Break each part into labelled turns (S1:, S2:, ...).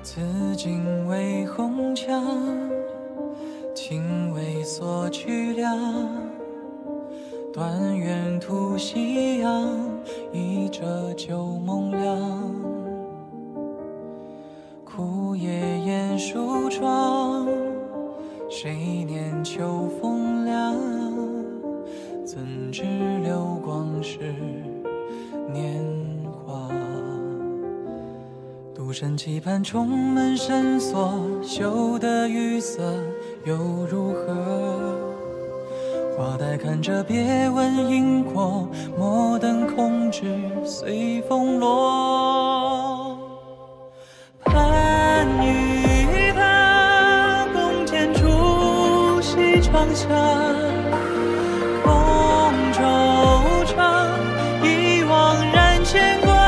S1: 紫荆为红墙，情为所曲梁。断垣吐夕阳，一折旧梦凉。枯叶掩疏窗，谁念秋风凉？怎知流光是年华。独身期盼重门深锁，羞得雨色又如何？花待看着别问因果，莫等空枝随风落。盼与他共剪烛西窗下，空惆怅，一往然牵挂。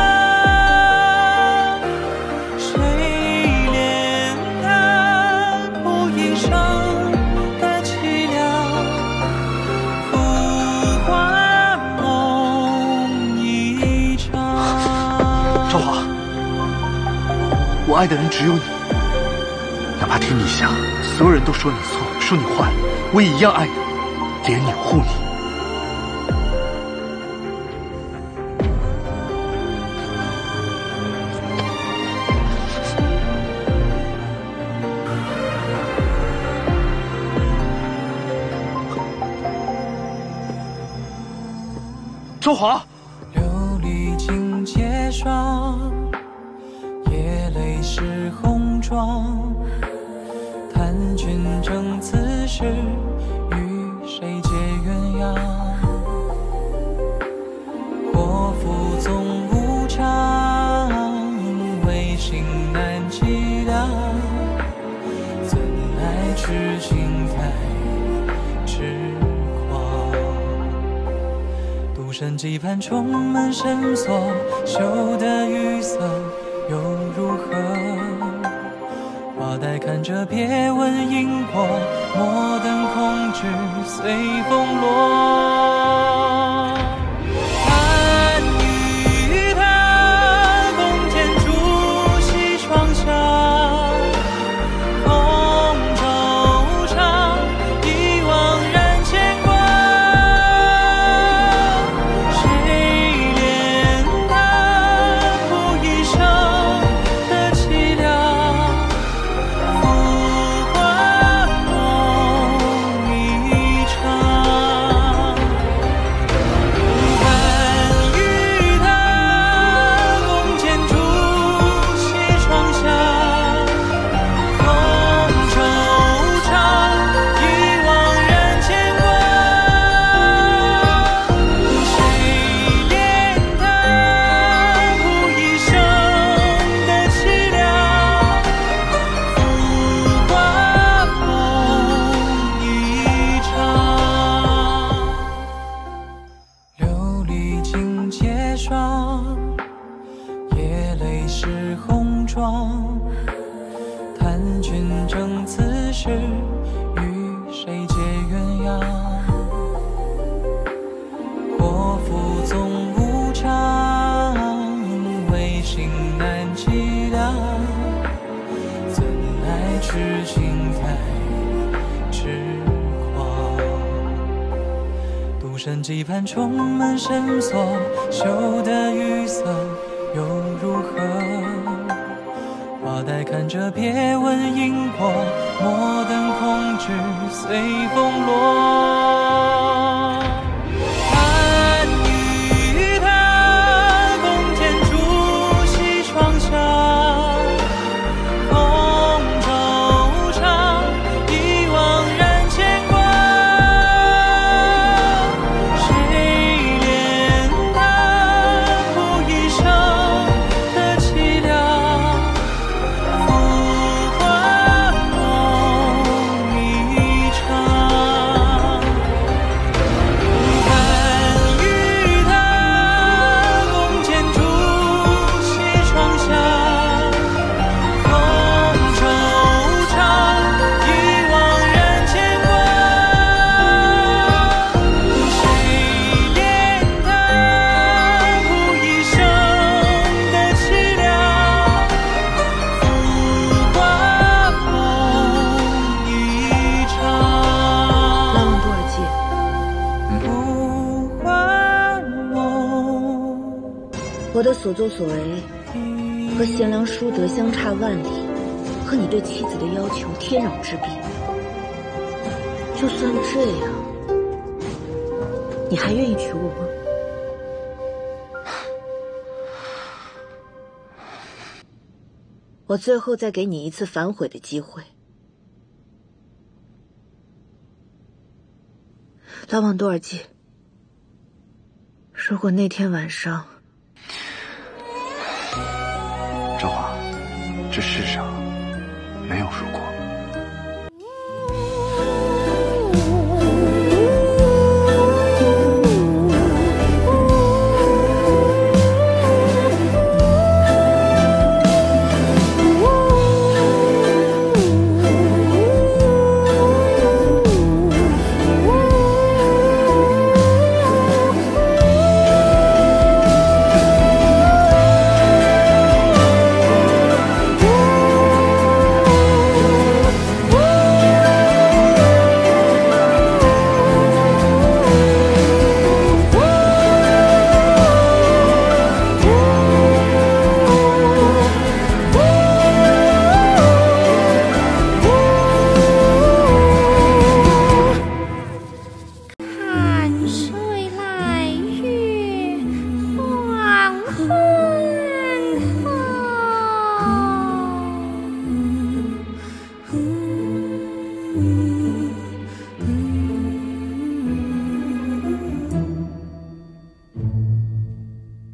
S1: 谁怜他苦一生的凄凉？浮华梦一场。
S2: 朝华，我爱的人只有你，哪怕天底下所有人都说你错，说你坏，我也一样爱你，怜你护你。朝华，
S1: 琉璃镜结霜，夜泪湿红妆。叹君正此时，与谁结鸳鸯？祸福总无常，唯心难计量。怎奈痴情太痴狂？独身期盼重门深锁，羞得雨色又如何？花待看着别问因果，莫等空枝随风落。盼与他共剪烛西窗下，空惆怅，一往然牵挂。谁怜他苦一生的凄凉？夜泪湿红妆，叹君正此时，与谁结鸳鸯？祸福总无常，唯心难计量。怎奈痴情太痴狂？独身期盼重门深锁，羞得雨色又如何？花待看着别问因果，莫等空枝随风落。盼与他共剪烛西窗下，空惆怅，一往然牵挂。谁怜他苦一生的凄凉？浮华梦一场。
S3: 所作所为和贤良淑德相差万里，和你对妻子的要求天壤之别。就算这样，你还愿意娶我吗？我最后再给你一次反悔的机会。拉旺多尔基，如果那天晚上，
S2: 赵华，这世上没有如果。